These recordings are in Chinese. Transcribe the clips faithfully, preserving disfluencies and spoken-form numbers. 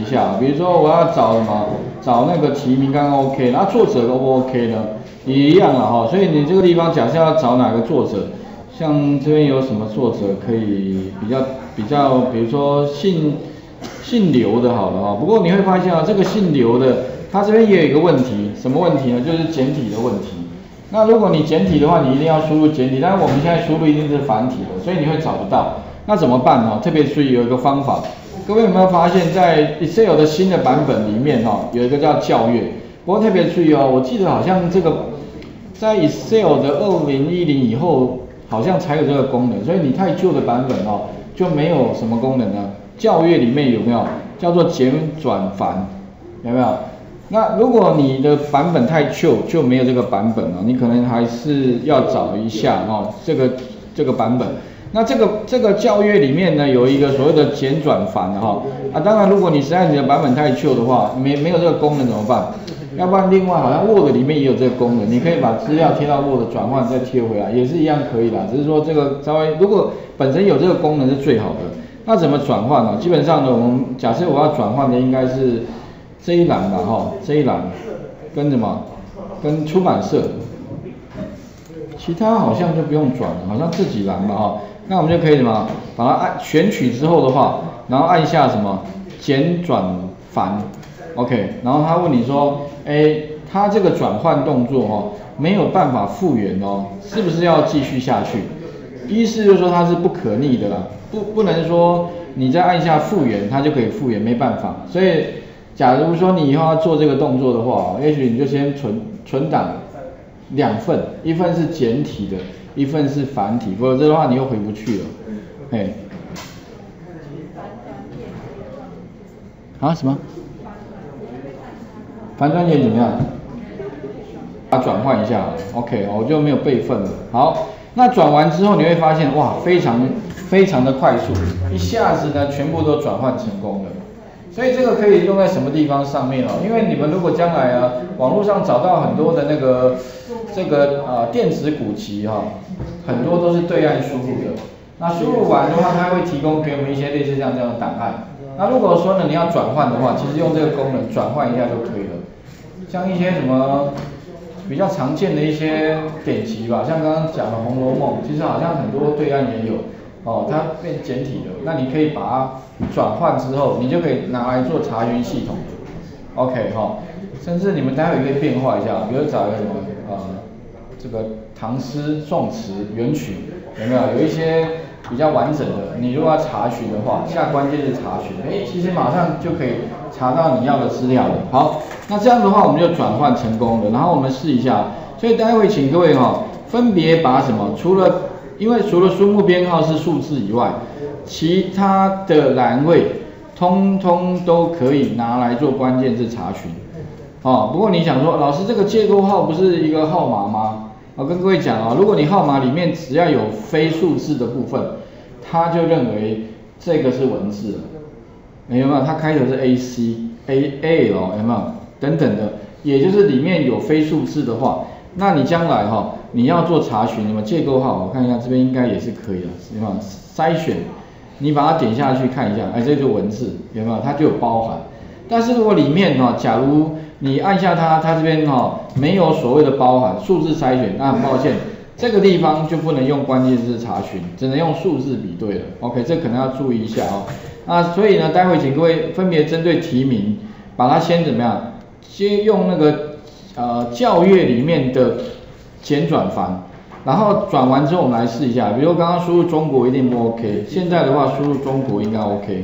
下，比如说我要找什么，找那个题名刚刚 OK， 那作者 O 不 OK 呢？也一样了哈，所以你这个地方假设要找哪个作者，像这边有什么作者可以比较比较，比如说姓姓刘的好了哈。不过你会发现啊，这个姓刘的，它这边也有一个问题，什么问题呢？就是简体的问题。那如果你简体的话，你一定要输入简体，但是我们现在输入一定是繁体的，所以你会找不到。那怎么办呢？特别注意有一个方法，各位有没有发现，在 Excel 的新的版本里面哈，有一个叫校阅。不过特别注意哦，我记得好像这个在 Excel 的二零一零以后，好像才有这个功能，所以你太旧的版本哦就没有什么功能呢。校阅里面有没有叫做简转繁？有没有？那如果你的版本太旧，就没有这个版本了，你可能还是要找一下哦，这个这个版本。那这个这个校阅里面呢，有一个所谓的简转繁的哈啊，当然如果你实在你的版本太旧的话，没没有这个功能怎么办？要不然另外好像 Word 里面也有这个功能，你可以把资料贴到 Word 转换再贴回来，也是一样可以啦。只是说这个稍微如果本身有这个功能是最好的。那怎么转换呢？基本上呢，我们假设我要转换的应该是这一栏吧哈，这一栏跟什么？跟出版社。其他好像就不用转了，好像这几栏嘛哈。那我们就可以什么？把它按选取之后的话，然后按下什么简转繁 ，OK， 然后他问你说，哎，他这个转换动作哦没有办法复原哦，是不是要继续下去？意思就是说它是不可逆的啦，不不能说你再按下复原它就可以复原，没办法。所以假如说你以后要做这个动作的话，也许你就先存存档两份，一份是简体的，一份是繁体，否则的话你又回不去了。嘿，啊什么？繁转页怎么样？把它转换一下 ，OK， 我就没有备份了。好。那转完之后你会发现，哇，非常非常的快速，一下子呢全部都转换成功了。所以这个可以用在什么地方上面哦？因为你们如果将来啊，网络上找到很多的那个这个呃电子古籍哈、哦，很多都是对岸输入的。那输入完的话，它会提供给我们一些类似像这样的档案。那如果说呢你要转换的话，其实用这个功能转换一下就可以了。像一些什么比较常见的一些典籍吧，像刚刚讲的《红楼梦》，其实好像很多对岸也有哦，它变简体的，那你可以把它转换之后，你就可以拿来做查询系统 ，OK 哈、哦，甚至你们待会可以变化一下，比如找一个什么呃这个唐诗宋词元曲，有没有？有一些比较完整的，你如果要查询的话，下关键字查询，哎，其实马上就可以查到你要的资料了。好，那这样的话我们就转换成功了，然后我们试一下。所以待会请各位哈、哦，分别把什么？除了因为除了书目编号是数字以外，其他的栏位通通都可以拿来做关键字查询。哦，不过你想说，老师这个结构号不是一个号码吗？我跟各位讲啊、哦，如果你号码里面只要有非数字的部分，他就认为这个是文字了。有没有？它开头是 A C、A L 有没有？等等的，也就是里面有非数字的话，那你将来哈、哦，你要做查询，有没有结构号？我看一下这边应该也是可以的，有没有？筛选，你把它点下去看一下，哎，这就是文字，有没有？它就有包含。但是如果里面哈、哦，假如你按下它，它这边哈、哦、没有所谓的包含数字筛选，那很抱歉，这个地方就不能用关键字查询，只能用数字比对了。OK， 这可能要注意一下哦。那所以呢，待会请各位分别针对题名，把它先怎么样？先用那个呃校阅里面的简转繁，然后转完之后我们来试一下，比如刚刚输入中国一定不 OK， 现在的话输入中国应该 OK。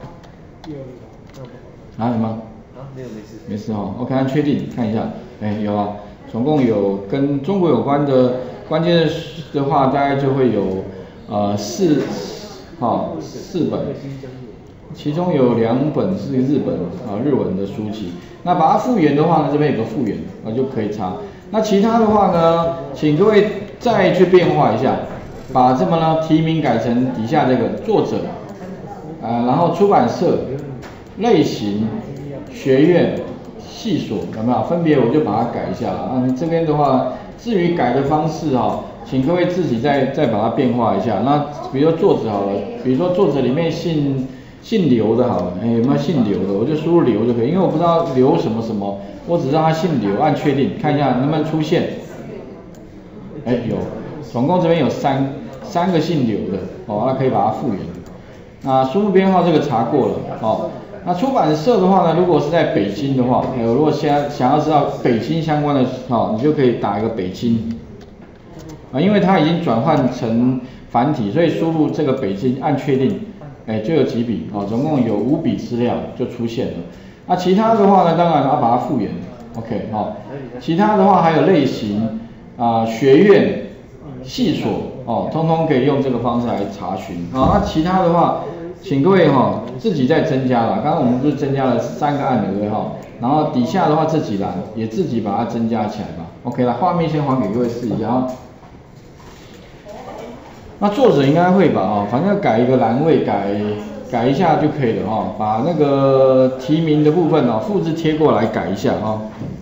啊什么？啊没有没事。没事哈、哦、，OK， 确定看一下，哎有啊，总共有跟中国有关的关键的话，大概就会有呃四，好、哦、四本。其中有两本是日本啊日文的书籍，那把它复原的话呢，这边有个复原啊就可以查。那其他的话呢，请各位再去变化一下，把这么呢题名改成底下这个作者，啊然后出版社、类型、学院、系所有没有？分别我就把它改一下了。啊这边的话，至于改的方式哈、哦，请各位自己再再把它变化一下。那比如说作者好了，比如说作者里面姓。 姓刘的好了，哎，有没有姓刘的？我就输入刘就可以，因为我不知道刘什么什么，我只知道他姓刘，按确定，看一下能不能出现。哎，有，总共这边有三三个姓刘的，哦，那可以把它复原。那输入编号这个查过了，哦，那出版社的话呢，如果是在北京的话，哎，如果想想要知道北京相关的，哦，你就可以打一个北京，啊，因为它已经转换成繁体，所以输入这个北京按确定。哎，就有几笔哦，总共有五笔资料就出现了。那其他的话呢，当然要把它复原 ，OK 哦。其他的话还有类型啊、呃、学院、系所哦，通通可以用这个方式来查询啊。那其他的话，请各位哈、哦、自己再增加了。刚刚我们不是增加了三个按钮对哈，然后底下的话这几栏也自己把它增加起来吧。OK 了，画面先还给各位试一下啊。那作者应该会吧，哦，反正改一个栏位，改改一下就可以了哦，把那个提名的部分哦，复制贴过来改一下哦。